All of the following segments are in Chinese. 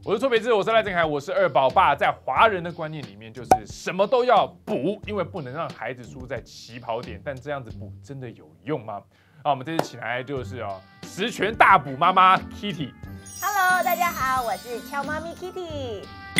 我是错别字，我是赖正凯，我是二宝爸。在华人的观念里面，就是什么都要补，因为不能让孩子输在起跑点。但这样子补真的有用吗？我们这次请来就是十全大补妈妈 Kitty。Hello， 大家好，我是俏妈咪 Kitty。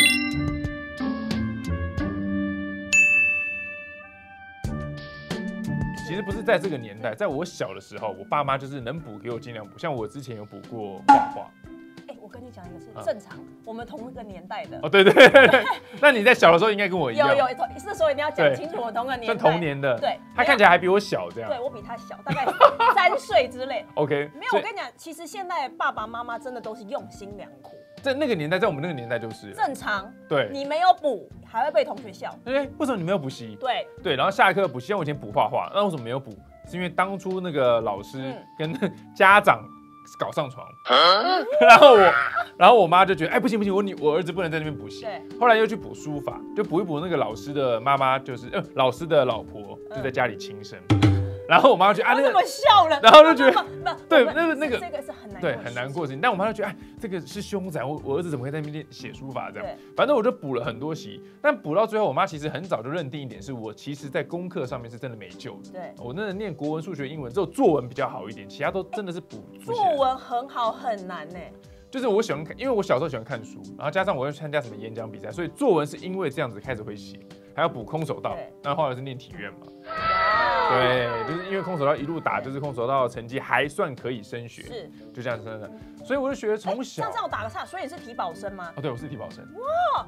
其实不是在这个年代，在我小的时候，我爸妈就是能补给我尽量补。像我之前有补过画画。 我跟你讲一个是正常，我们同一个年代的。 对。那你在小的时候应该跟我一样。 有，这时候一定要讲清楚，我同个年代。 算同年的。 对。 他看起来还比我小，这样。 对，我比他小，大概3岁之类。 OK。 没有，我跟你讲，其实现在爸爸妈妈真的都是用心良苦。 在那个年代，在我们那个年代就是正常。 对。 你没有补，还会被同学笑。 为什么你没有补习？ 对。 然后下课补习，像我以前补画画，那为什么没有补？是因为当初那个老师跟家长搞上床，然后我妈就觉得，不行，我儿子不能在那边补习。后来又去补书法，就补一补那个老师的妈妈，就是老师的老婆就在家里轻生。然后我妈就觉得那么笑了， 然后就觉得对那个这个是很难对很难过的事情。但我妈就觉得这个是凶宅，我儿子怎么会在那边写书法这样？反正我就补了很多习，但补到最后，我妈其实很早就认定一点，是我其实在功课上面是真的没救的。 对， 我那念国文、数学、英文，只有作文比较好一点，其他都真的是补。 作文很好，很难呢。 就是我喜欢看，因为我小时候喜欢看书，然后加上我会参加什么演讲比赛，所以作文是因为这样子开始会写，还要补空手道。那后来是念体院嘛。对，就是因为空手道一路打，就是空手道成绩还算可以升学，是就这样升的。所以我就觉得从小。 那这样我打个岔，所以你是体保生吗？ 对，我是体保生。 哇！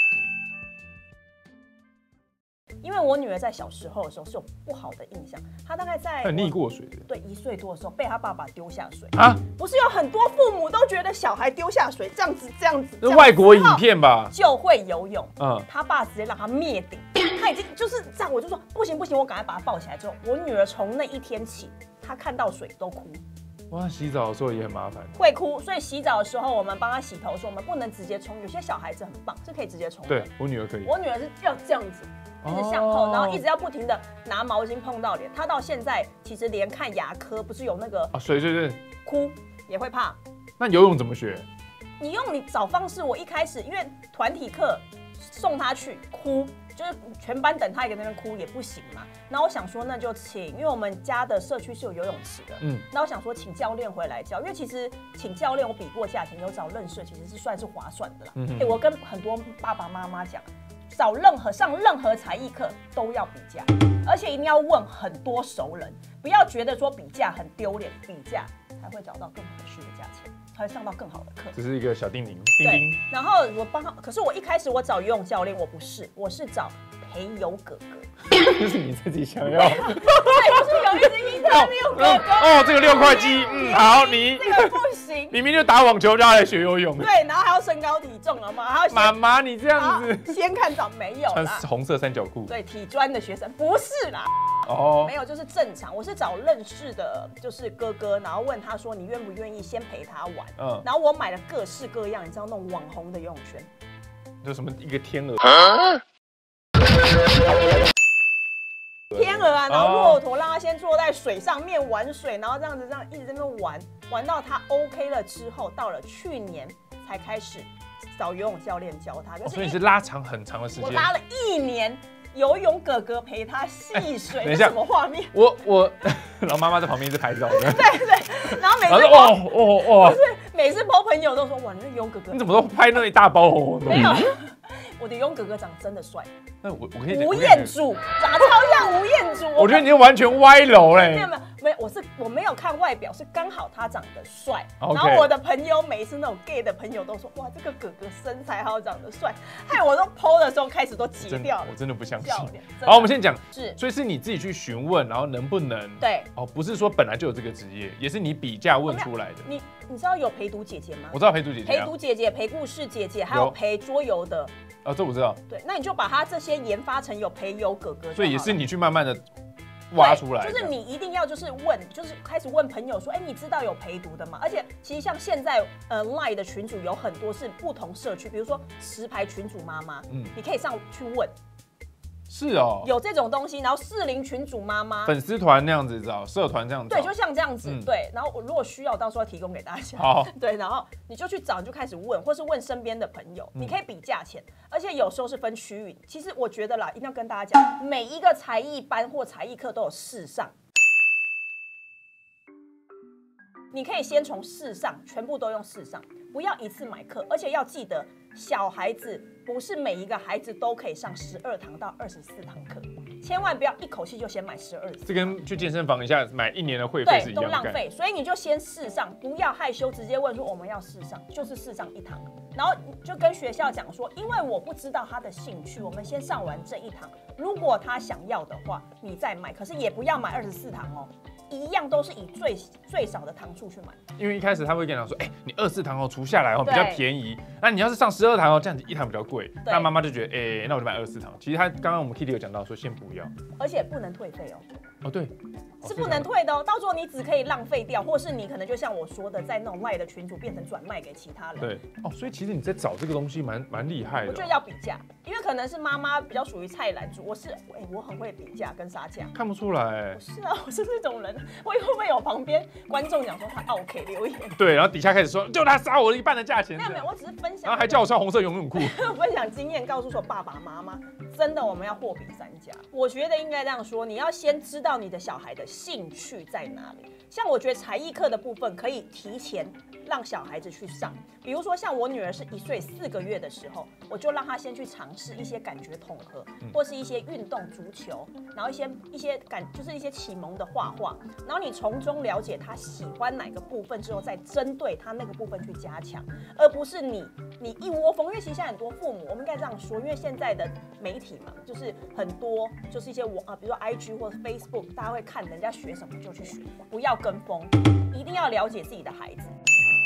因为我女儿在小时候的时候是有不好的印象，她大概在溺过水的。 对，1岁多的时候被她爸爸丢下水啊！不是有很多父母都觉得小孩丢下水这样子， 那外国影片吧， 就会游泳。他爸直接让他灭顶，他已经就是这样，我就说不行，我赶快把他抱起来之后，我女儿从那一天起，她看到水都哭。 哇，洗澡的时候也很麻烦， 会哭，所以洗澡的时候我们帮她洗头的时候，我们不能直接冲，有些小孩子很棒，是可以直接冲的。 对，我女儿可以。 我女儿是要这样子。一直向后，然后一直要不停的拿毛巾碰到脸。她到现在其实连看牙科不是有那个水哭也会怕。 那游泳怎么学？ 你找方式。我一开始因为团体课送她去哭，就是全班等她一个在那边哭也不行嘛。然后我想说那就请，因为我们家的社区是有游泳池的，那我想说请教练回来教，因为其实请教练我比过价钱，有找认识，其实是算是划算的啦。我跟很多爸爸妈妈讲。上任何才艺课都要比价，而且一定要问很多熟人，不要觉得说比价很丢脸，比价才会找到更合适的价钱，才会上到更好的课。 这是一个小叮咛， 对。然后可是我一开始我找游泳教练，我是找陪游哥哥。 就是你自己想要。 对，不是有一只英特六哥哥。 这个6块肌，好，你这个不行。 明明就打网球，叫他来学游泳。 对，然后还要身高体重了嘛？还要妈妈，你这样子。 先看早没有啦。 穿红色三角裤。 对，体专的学生不是啦。没有，就是正常。我是找认识的，就是哥哥，然后问他说你愿不愿意先陪他玩。然后我买了各式各样，你知道那种网红的游泳圈， 就什么一个天鹅。 天鹅啊，然后骆驼让他先坐在水上面玩水，然后这样一直在那边玩到他 OK 了之后，到了去年才开始找游泳教练教他。 所以你是拉长很长的时间。 我拉了1年，游泳哥哥陪他戏水，那什么画面？ 然后妈妈在旁边一直拍照。 对，然后每次不是每次PO朋友都说哇，你那游泳哥哥你怎么都拍那一大包红红的？ 没有。我的游泳哥哥长真的帅， 那我可以讲吴彦祖长得超像吴彦祖， 我觉得你完全歪楼嘞。 没有，我没有看外表，是刚好他长得帅。然后我的朋友每一次那种 gay 的朋友都说哇，这个哥哥身材好，长得帅，害我都 PO 的时候开始都截掉了。 我真的不相信。好，我们先讲，所以是你自己去询问，然后能不能对不是说本来就有这个职业，也是你比价问出来的。 你知道有陪读姐姐吗？ 我知道陪读姐姐， 陪读姐姐、陪故事姐姐，还有陪桌游的。 这我知道。 对，那你就把它这些研发成有陪游哥哥， 所以也是你去慢慢的挖出来。 就是你一定要就是开始问朋友说，你知道有陪读的吗？而且其实像现在LINE 的群组有很多是不同社区，比如说持牌群组妈妈，你可以上去问。 是哦， 有这种东西，然后适龄群主妈妈粉丝团那样子找，社团这样子。 对，就像这样子，对。然后我如果需要，到时候提供给大家。 好， 对，然后你就去找，你就开始问，或是问身边的朋友，你可以比价钱，而且有时候是分区域。其实我觉得啦，一定要跟大家讲，每一个才艺班或才艺课都有试上。你可以先从试上，全部都用试上，不要一次买课，而且要记得，小孩子不是每一个孩子都可以上12堂到24堂课，千万不要一口气就先买12堂。 这跟去健身房一下买1年的会费是一样的， 对，都浪费。所以你就先试上，不要害羞，直接问说我们要试上，就是试上1堂，然后就跟学校讲说，因为我不知道他的兴趣，我们先上完这1堂，如果他想要的话，你再买，可是也不要买24堂哦。一样都是以最少的堂数去买， 因为一开始他会跟你讲说，你24堂除下来比较便宜，那你要是上12堂这样子1堂比较贵，那妈妈就觉得，那我就买24堂。其实刚刚我们 Kitty 有讲到说，先不要， 而且不能退费哦。 哦，对， 是不能退的哦。到时候你只可以浪费掉，或是你可能就像我说的，在那种赖的群组变成转卖给其他人。 对，所以其实你在找这个东西蛮厉害的。 我觉得要比价，因为可能是妈妈比较属于菜篮族，我很会比价跟杀价。 看不出来。 不是啊，我是这种人。会不会有旁边观众讲说他 OK 留言？ 对，然后底下开始说，就他杀我了1半的价钱。 没有，我只是分享。 然后还叫我穿红色游泳裤。 分享经验，告诉说爸爸妈妈，真的我们要货比三家。我觉得应该这样说，你要先知道你的小孩的兴趣在哪里。像我觉得才艺课的部分可以提前让小孩子去上，比如说像我女儿是1岁4个月的时候，我就让她先去尝试一些感觉统合，或是一些运动足球，然后一些就是一些启蒙的画画，然后你从中了解她喜欢哪个部分之后，再针对她那个部分去加强，而不是你一窝蜂。因为其实现在很多父母，我们应该这样说，因为现在的媒体嘛，就是很多就是一些比如说 IG 或者 Facebook， 大家会看人家学什么就去学，不要跟风，一定要了解自己的孩子。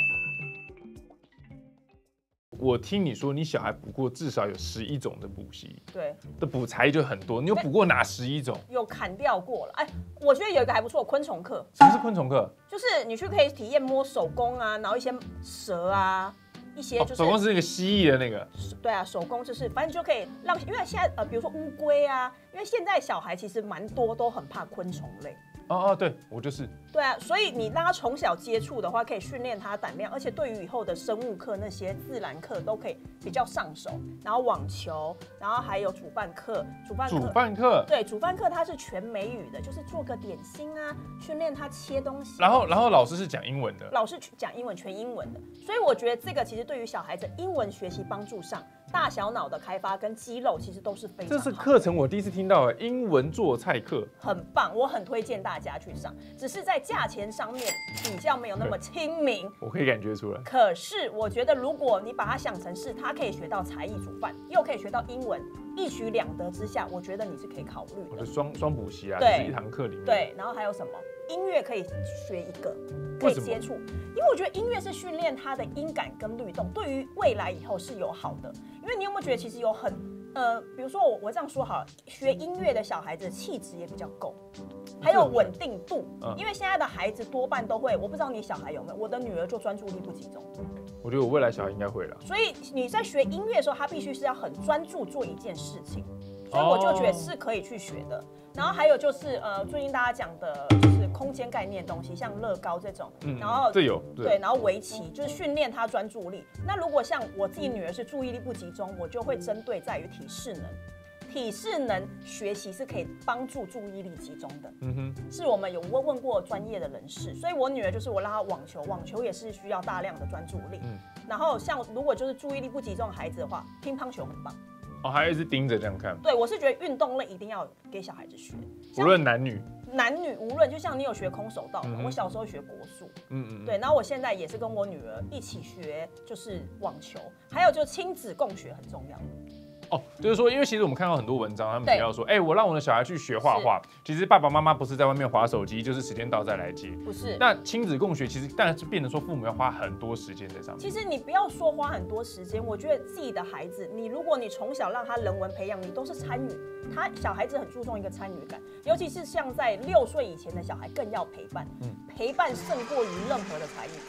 我听你说，你小孩补过至少有11种的补习， 对， 的补才就很多。你有补过哪11种？ 有砍掉过了。我觉得有一个还不错，昆虫课。 什么是昆虫课？ 就是你去可以体验摸手工啊，然后一些蛇啊，一些就是手工是那个蜥蜴的那个。 对啊，手工就是反正就可以让，因为现在比如说乌龟啊，因为现在小孩其实蛮多都很怕昆虫类。 对，我就是。 对啊，所以你让他从小接触的话，可以训练他胆量，而且对于以后的生物课、那些自然课都可以比较上手。然后网球，然后还有煮饭课，煮饭课，对，煮饭课它是全美语的，就是做个点心啊，训练他切东西。 然后老师是讲英文的， 老师讲英文，全英文的。所以我觉得这个其实对于小孩子英文学习帮助上，大小脑的开发跟肌肉其实都是非常好的。 这是课程我第一次听到，英文做菜课， 很棒，我很推荐大家去上，只是在价钱上面比较没有那么亲民， 我可以感觉出来。 可是我觉得，如果你把它想成是他可以学到才艺煮饭，又可以学到英文，一举两得之下，我觉得你是可以考虑的。 我的双补习啊， 对， 就是一堂课里面。 对，然后还有什么？音乐可以学一个，可以接触，因为我觉得音乐是训练他的音感跟律动，对于未来以后是有好的。因为你有没有觉得，其实有比如说我这样说好了，学音乐的小孩子气质也比较够，还有稳定度。因为现在的孩子多半都会，我不知道你小孩有没有，我的女儿就专注力不集中。 我觉得我未来小孩应该会了。 所以你在学音乐的时候，他必须是要很专注做一件事情，所以我就觉得是可以去学的。然后还有就是最近大家讲的就是空间概念的东西，像乐高这种，然后这有对，然后围棋就是训练他专注力。那如果像我自己女儿是注意力不集中，我就会针对在于体适能。体适能学习是可以帮助注意力集中的，是我们有问过专业的人士，所以我女儿就是我让她网球也是需要大量的专注力。然后像如果就是注意力不集中的孩子的话，乒乓球很棒。 还一直盯着这样看。 对，我是觉得运动类一定要给小孩子学， 无论男女无论，就像你有学空手道的，我小时候学国术，对，然后我现在也是跟我女儿一起学，就是网球，还有就亲子共学很重要。 就是说，因为其实我们看到很多文章，他们提到说，我让我的小孩去学画画，其实爸爸妈妈不是在外面滑手机，就是时间到再来接。 不是。那亲子共学其实当然是变成说父母要花很多时间在上面。 其实你不要说花很多时间，我觉得自己的孩子，如果你从小让他人文培养，你都是参与。小孩子很注重一个参与感，尤其是像在6岁以前的小孩更要陪伴，陪伴胜过于任何的才艺课。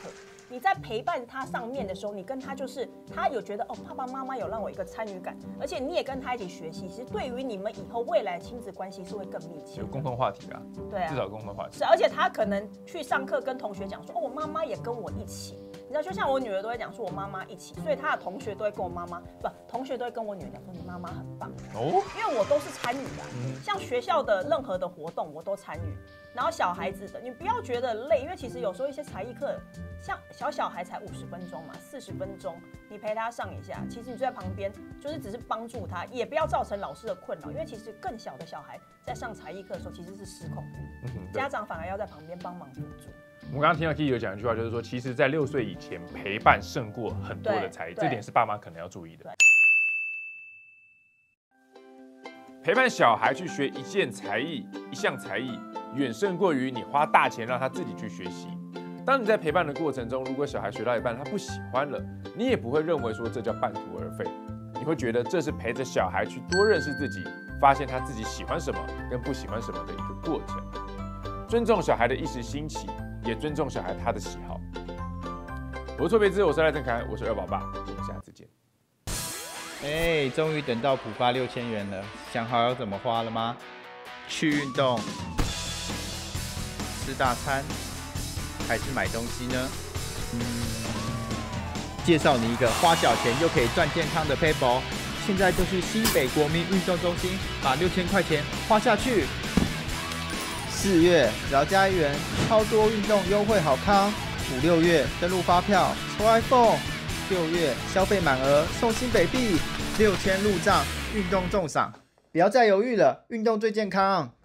你在陪伴他上面的时候，你跟他就是他有觉得哦，爸爸妈妈有让我一个参与感，而且你也跟他一起学习，其实对于你们以后未来亲子关系是会更密切， 有共同话题啊， 对啊， 至少有共同话题。 是，而且他可能去上课跟同学讲说，哦，我妈妈也跟我一起。你知道，就像我女儿都会讲说，我妈妈一起，所以她的同学都会跟我妈妈，同学都会跟我女儿讲说，你妈妈很棒哦，因为我都是参与的，像学校的任何的活动我都参与，然后小孩子的，你不要觉得累，因为其实有时候一些才艺课，像小孩才50分钟嘛，40分钟，你陪他上一下，其实你就在旁边，就是只是帮助他，也不要造成老师的困扰，因为其实更小的小孩在上才艺课的时候其实是失控的，家长反而要在旁边帮忙辅助。 我们刚刚听到 Kiki 有讲一句话，就是说，其实，在6岁以前，陪伴胜过很多的才艺，这点是爸妈可能要注意的。陪伴小孩去学一项才艺，远胜过于你花大钱让他自己去学习。当你在陪伴的过程中，如果小孩学到一半他不喜欢了，你也不会认为说这叫半途而废，你会觉得这是陪着小孩去多认识自己，发现他自己喜欢什么跟不喜欢什么的一个过程。尊重小孩的一时兴起，也尊重小孩他的喜好。我是错别字，我是赖正凯，我是二宝爸，我们下次见。 终于等到普发6000元了，想好要怎么花了吗？去运动、吃大餐，还是买东西呢？介绍你一个花小钱又可以赚健康的 paper， 现在就去新北国民运动中心，把6000块钱花下去。4月饶加1元，超多运动优惠好康。5、6月登录发票抽 iPhone， 6月消费满额送新北币，6000入账，运动重赏，不要再犹豫了，运动最健康。